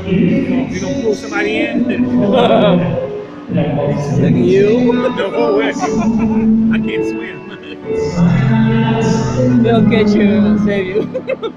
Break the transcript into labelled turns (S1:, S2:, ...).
S1: We gonna pull somebody in?
S2: Look at you.
S1: No way. I can't swim.
S2: They'll catch you and save you.